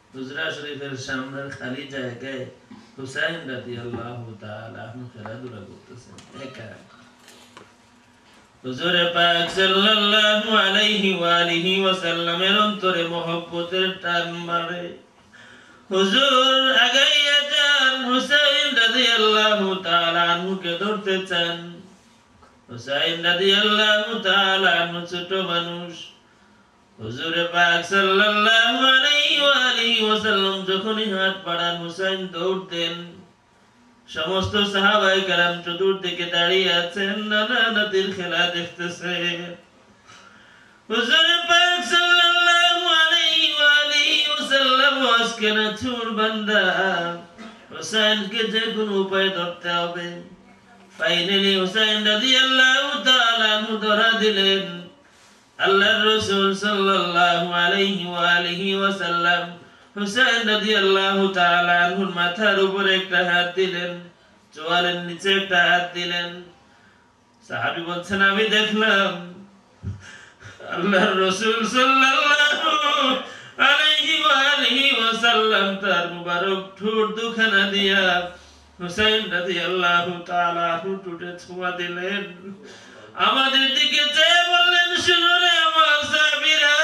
হুজরা শরীফের সামনের খালি জায়গায় হুসাইন রাদিয়াল্লাহু তাআলা আনহু খেলাধুলা করতেছেন একা। হুজুর পাক সাল্লাল্লাহু আলাইহি ওয়া আলিহি ওয়াসাল্লামের অন্তরে মহব্বতের টান মারে। হুজুর আগাইয়া যান, হুসাইন রাদিয়াল্লাহু তাআলা আনহুকে ধরতে চান। হুসাইন রাদিয়াল্লাহু তাআলা আনহু ছোট মানুষ। হুজুর পাক সাল্লাল্লাহু আলাইহি ওয়া আলিহি ওয়াসাল্লাম যখনই হাত বাড়ান হুসাইন দৌড় দেন। সমস্ত সাহাবায়ে কেরাম চতুর্দিকে দাঁড়িয়ে আছেন, নানা নাতির খেলা দেখতেছেন। হুজুর পাক সাল্লাল্লাহু আলাইহি ওয়া আলিহি ওয়াসাল্লাম আজকে না চোর বান্দা, হুসাইনকে যে কোনো উপায়ে ধরতে হবে। ফাইনালি হুসাইন রাদিয়াল্লাহু তাআলা আনহু ধরা দিলেন। আল্লাহর রাসূল সাল্লাল্লাহু আলাইহি ওয়া আলিহি ওয়াসাল্লাম হুসাইন রাদিয়াল্লাহু তাআলা আনহুর মাথার উপরে একটা হাত দিলেন, চোয়ালের নিচে একটা হাত দিলেন। সাহাবী বলছেন আমি দেখলাম আল্লাহর রাসূল সাল্লাল্লাহু আলাইহি ওয়া আলিহি ওয়াসাল্লাম তার মুবারক ঠোঁট দুখানা দিয়া হুসাইন রাদিয়াল্লাহু তাআলা আনহু ঠোঁটে ছোঁয়া দিলেন। আমাদের দিকে চেয়ে বললেন, শুনো রে আমার সাহাবীরা,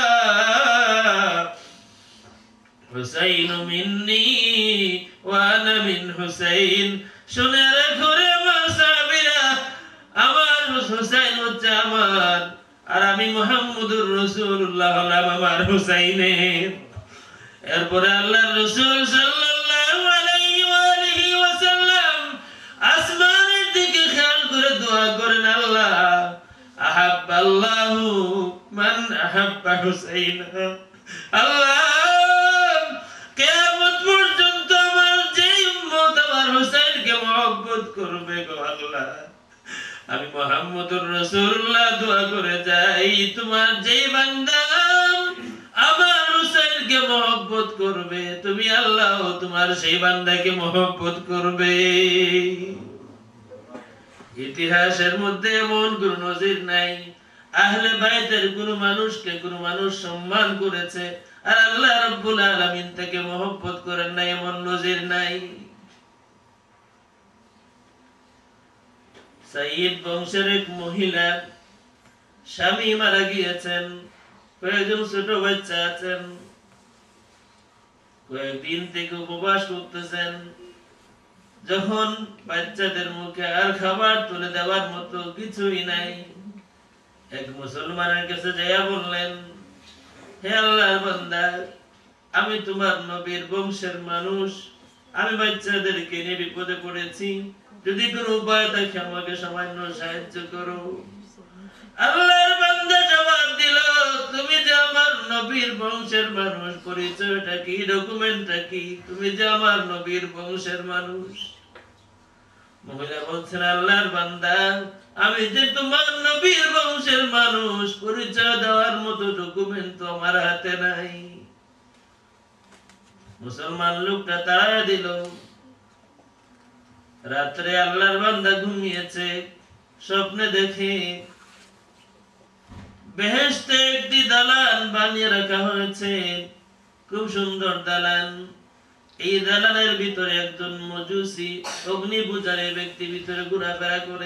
হুসাইন মিন্নি ওয়া আনা মিন হুসাইন। শুনে রাখো রে আমার সাহাবীরা, আমার হুসাইন হচ্ছে আমার, আর আমি মুহাম্মদুর রাসূলুল্লাহ হলাম আমার হুসাইনের। এরপরে আল্লাহর রাসূল সাল্লাল্লাহু আলাইহি ওয়া আলিহি ওয়াসাল্লাম আসমানের দিকে খেয়াল করে দোয়া করেন, আল্লাহ আহাব্বাল্লাহু মান আহাব্বা হুসাইনা। আল্লাহ কিয়ামত পর্যন্ত আমার যে উম্মত আমার হুসাইনকে মহব্বত করবে গো আল্লাহ, আমি মুহাম্মদুর রাসূলুল্লাহ দোয়া করে যাই, তোমার যেই বান্দা আমার হুসাইনকে মহব্বত করবে, তুমি আল্লাহ তোমার সেই বান্দাকে মহব্বত করবে। ইতিহাসের মধ্যে এমন কোন নজির নাই আহলে বাইতের কোন মানুষকে কোন মানুষ সম্মান করেছে আর আল্লাহ রাব্বুল আলামিন তাকে মহব্বত করেন না, এমন নজির নাই। সাইয়্যিদ বংশের এক মহিলা, স্বামী মারা গিয়েছেন, কয়েকজন ছোট বাচ্চা আছেন, কয়েকদিন থেকে উপবাস করতেছেন। যখন বাচ্চাদের মুখে আর খাবার তুলে দেওয়ার মতো কিছুই নাই, এক মুসলমানের কাছে যাইয়া বললেন, হে আল্লাহর বান্দা, আমি তোমার নবীর বংশের মানুষ, আমি বাচ্চাদেরকে নিয়ে বিপদে পড়েছি, যদি কোনো উপায় থাকে আমাকে সামান্য সাহায্য করো। আল্লাহর বান্দা জবাব দিল, তুমি যে আমার নবীর বংশের মানুষ, পরিচয়টা কি, ডকুমেন্টটা কি, তুমি যে আমার নবীর বংশের মানুষ। মহিলা বলছেন, আল্লাহর বান্দা, আমি যে তোমার নবীর বংশের মানুষ, পরিচয় দেওয়ার মতো ডকুমেন্ট তো আমার হাতে নাই। মুসলমান লোকটা তাড়া দিল। রাত্রে আল্লাহর বান্দা ঘুমিয়েছে, স্বপ্নে দেখে বেহেশতে একটি দালান বানিয়ে রাখা হয়েছে, খুব সুন্দর দালান। এই দালানের ভিতরে একজন মজুসি অগ্নি পূজারী ব্যক্তি ভিতরে ঘোরাফেরা করে।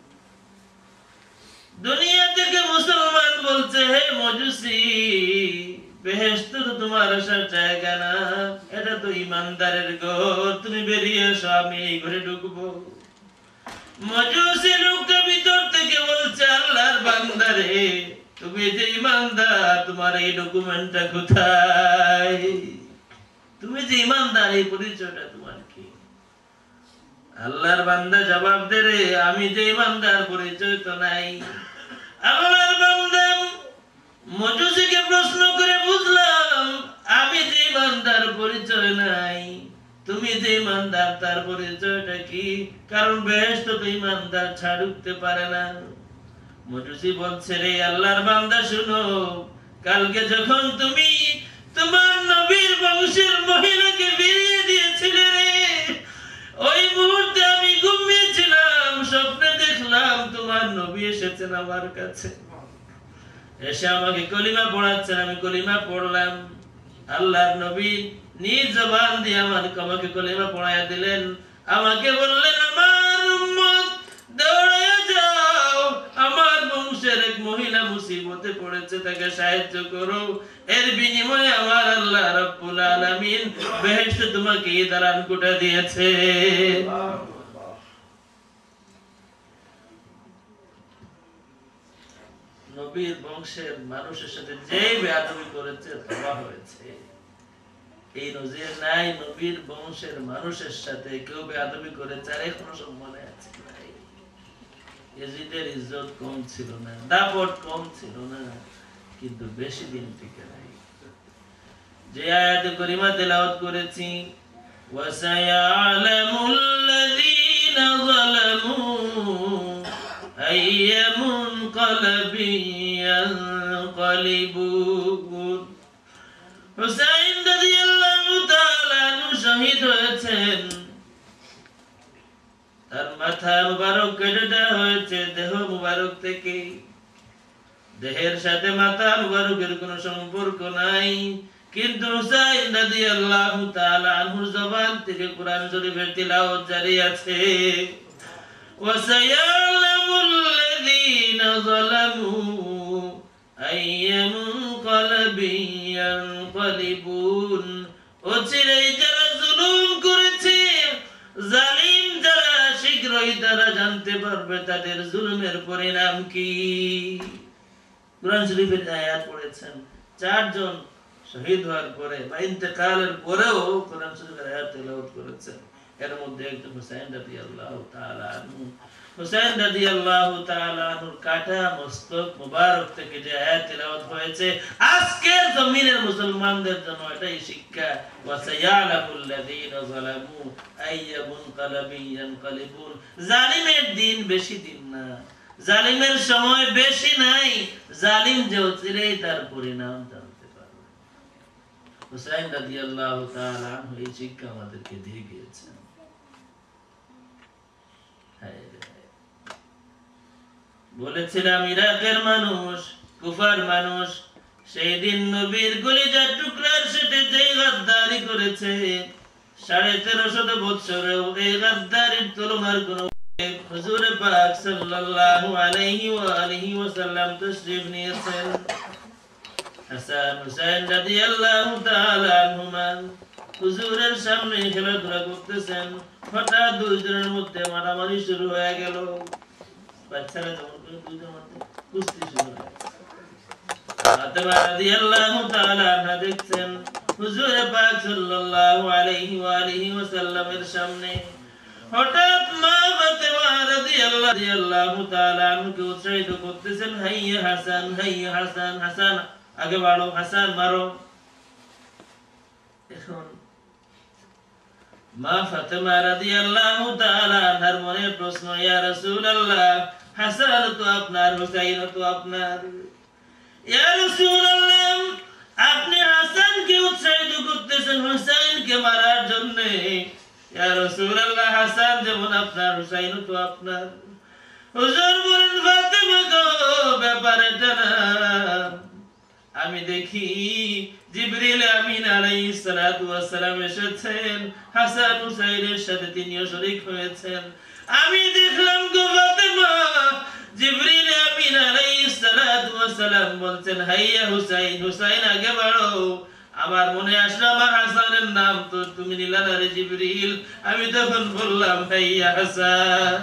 দুনিয়া থেকে মুসলমান বলছে, হে মজুসি, বেহেশত তো তোমার আসার জায়গা না, এটা তো ইমানদারের ঘর, তুমি বেরিয়ে এসো, আমি এই ঘরে ঢুকবো। মজুসি লোকটা ভিতর থেকে বলছে, আল্লাহর বান্দারে, তুমি যে ইমানদার, তোমার এই ডকুমেন্টটা কোথায়? তুমি যে ইমানদার, এই পরিচয়টা তোমার কি? আল্লাহর বান্দা জবাব দে, রে আমি যে ইমানদার, পরিচয় তো নাই। আল্লাহর বান্দা মজুসিকে প্রশ্ন করে বুঝলাম, আমি যে ইমানদার, পরিচয় নাই, তুমি যে ইমানদার, তার পরিচয়টা কি? কারণ বেহেশত তো ইমানদার ছাড় উঠতে পারে না। মজুসি বলছে, রে আল্লাহর বান্দা শুনো, কালকে যখন তুমি তোমার নবীর বংশের মহিলাকে বেরিয়ে দিয়েছিলে রে, ওই মুহূর্তে আমি ঘুমিয়েছিলাম, স্বপ্নে দেখলাম তোমার নবী এসেছেন আমার কাছে, এসে আমাকে কলিমা পড়াচ্ছেন, আমি কলিমা পড়লাম। আল্লাহর নবী নিজ জবান দিয়ে আমাকে কলিমা পড়ায়া দিলেন, আমাকে বললেন আমার উম্মত দৌড়ে যাও, আমার বংশের এক মহিলা মুসিবতে পড়েছে, তাকে সাহায্য করো, এর বিনিময়ে আমার আল্লাহ রাব্বুল আলামিন বেহেশতে তোমাকে দালান কোঠা দিয়েছে। নবীর বংশের মানুষের সাথে যে বেয়াদবি করেছে তওবা হয়েছে। এই নজির নাই নবীর বংশের মানুষের সাথে কেউ বেয়াদবি করেছে আর এখনো সম্মানে আছে। ইয়াজিদের ইজ্জত কম ছিল না, দাপট কম ছিল না, কিন্তু বেশি দিন টিকে নাই। যে আয়াতে করিমা তেলাওয়াত করেছি, ওয়াসায়ালামুল্লাযীনা যালামু আইয়া মুনকালাবিন ইয়ানকালিবুন। হুসাইন রাদিয়াল্লাহু তাআলা আনহু শহীদ হয়েছেন, তার মাথা মুবারক কেটে দেওয়া হয়েছে দেহ মুবারক থেকে। দেহের সাথে মাথা মুবারকের কোনো সম্পর্ক নাই, কিন্তু হুসাইন রাদিয়াল্লাহু তাআলা আনহুর জবান থেকে কুরআন শরীফের তিলাওয়াত জারি আছে। ওয়াসায়ালামুল্লাযীনা যালামু আইয়া মুনকালাবিন ইয়ানকালিবুন। অচিরেই যারা জুলুম করেছে, জালিম যারা, শীঘ্রই তারা জানতে পারবে তাদের জুলুমের পরিণাম কি। কুরআন শরীফের আয়াত পড়েছেন, চারজন শহীদ হওয়ার পরে বা ইন্তেকালের পরেও কুরআন শরীফের আয়াত তেলাওয়াত করেছেন। এর মধ্যে একজন হুসাইন রাদিয়াল্লাহু তাআলা আনহু। হুসাইন রাদিয়াল্লাহু তাআলা আনহুর কাটা মস্তক মুবারক থেকে যে আয়াত তেলাওয়াত হয়েছে, আজকের জমিনের মুসলমানদের জন্য এটাই শিক্ষা। ওয়াসায়ালামুল্লাযীনা যালামু আইয়া মুনকালাবিন ইয়ানকালিবুন। জালিমের দিন বেশি দিন না, জালিমের সময় বেশি নাই, জালিম যে অচিরেই তার পরিণাম জানতে পারবে। হুসাইন রাদিয়াল্লাহু তাআলা আনহু এই শিক্ষা আমাদেরকে দিয়ে গিয়েছেন। বলেছিলাম ইরাকের মানুষ, কুফার মানুষ সেই দিন নবীর কলিজার টুকরার সাথে যে গাদ্দারি করেছে, 1350 বছরেও এই গাদ্দারির তুলনার কোনো। হুজুর পাক সাল্লাল্লাহু আলাইহি ওয়া আলিহি ওয়াসাল্লাম তাশরীফ নিয়েছেন। হাসান হুসাইন রাদিয়াল্লাহু তাআলা আনহুমা হুজুরের সামনে খেলাধুলা করতেছেন। হঠাৎ দুইজনের মধ্যে মারামারি শুরু হয়ে গেল। বাচ্চারা যেমন করে দুইজনের মধ্যে কুস্তি শুরু হয়। ফাতেমা রাদিয়াল্লাহু তাআলা আনহা দেখছেন হুজুর পাক সাল্লাল্লাহু আলাইহি ওয়া আলিহি ওয়াসাল্লামের সামনে হঠাৎ মা ফাতেমা রাদিয়াল্লাহু তাআলা আনহাকে উৎসাহিত করতেছেন, হাইয়া হাসান, হাইয়া হাসান, হাসান আগে বাড়ো, হাসান মারো। এখন মা ফাতেমা রাদিয়াল্লাহু তাআলা আনহার মনে প্রশ্ন, ইয়া রাসূলুল্লাহ, হাসান তো আপনার, হুসাইন তো আপনার। ইয়া রাসূলুল্লাহ, আপনি হাসানকে উৎসাহিত করতেছেন হুসাইনকে মারার জন্য। ইয়া রাসূলুল্লাহ, হাসান যেমন আপনার, হুসাইন তো আপনার। হুজুর বলেন, ফাতেমা গো, ব্যাপার এটা না। আমি দেখি জিবরিল আমিন আলাইহিস সালাতু ওয়াস সালাম এসেছেন, হাসান হুসাইনের সাথে তিনিও শরীক হয়েছেন। আমি দেখলাম গো ফাতেমা, জিবরিল আমিন আলাইহিস সালাতু ওয়াস সালাম বলছেন, হাইয়া হুসাইন, হুসাইন আগে বাড়ো। আমার মনে আসলো আমার হাসানের নাম তো তুমি নিলা না রে জিবরিল। আমি তখন বললাম, হাইয়া হাসান।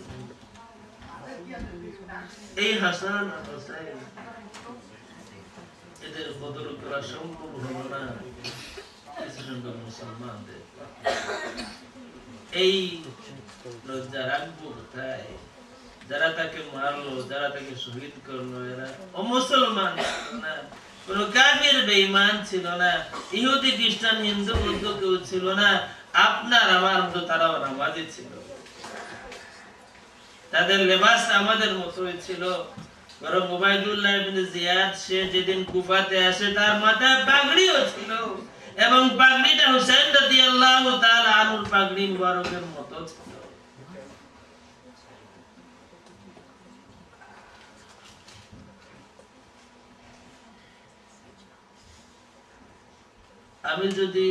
এই হাসান আর হুসাইন এদের বদল করা সম্ভব হলো না কিছু সংখ্যক মুসলমানদের। এই লজ্জা রাখবো কোথায়? যারা তাকে মারলো, যারা তাকে শহীদ করলো, এরা অমুসলমান না, কোন কাফির বেঈমান ছিল না, ইহুদি খ্রিস্টান হিন্দু বৌদ্ধ কেউ ছিল না। আপনার আমার মতো তারাও নামাজি ছিল, তাদের লেবাস আমাদের মতোই ছিল। বরং উবাইদুল্লাহ ইবনে জিয়াদ সে যেদিন কুফাতে আসে তার মাথায় পাগড়িও ছিল, এবং পাগড়িটা হুসাইন রাদিয়াল্লাহু তাআলা আনহুর পাগড়ি মুবারকের মতো ছিল। আমি যদি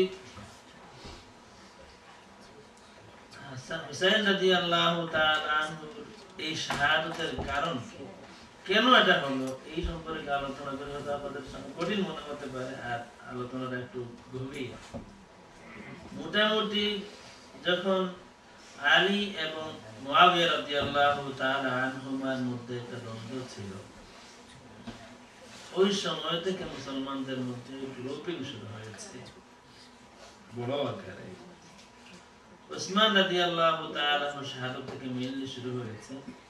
হাসান হুসাইন রাদিয়াল্লাহু তাআলা আনহুর এই শাহাদাতের কারণ কেন এটা হলো এই সম্পর্কে আলোচনা করে হয়তো আপনাদের সামনে কঠিন মনে হতে পারে, আর আলোচনাটা একটু গভীর। মোটামুটি যখন আলী এবং মুআবিয়া রাদিয়াল্লাহু তাআলা আনহুমার মধ্যে একটা দ্বন্দ্ব ছিল, ওই সময় থেকে মুসলমানদের মধ্যে গ্রুপিং শুরু হয়েছে বড় আকারে। উসমান রাদিয়াল্লাহু তাআলা শাহাদাত থেকে মিলনি শুরু হয়েছে।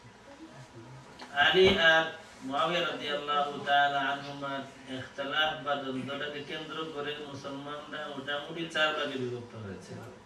আলী আর মুআবিয়া রাদিয়াল্লাহু তাআলা আনহুমার ইখতিলাফ বা দ্বন্দ্বটাকে কেন্দ্র করে মুসলমানরা মোটামুটি 4 ভাগে বিভক্ত হয়েছিল।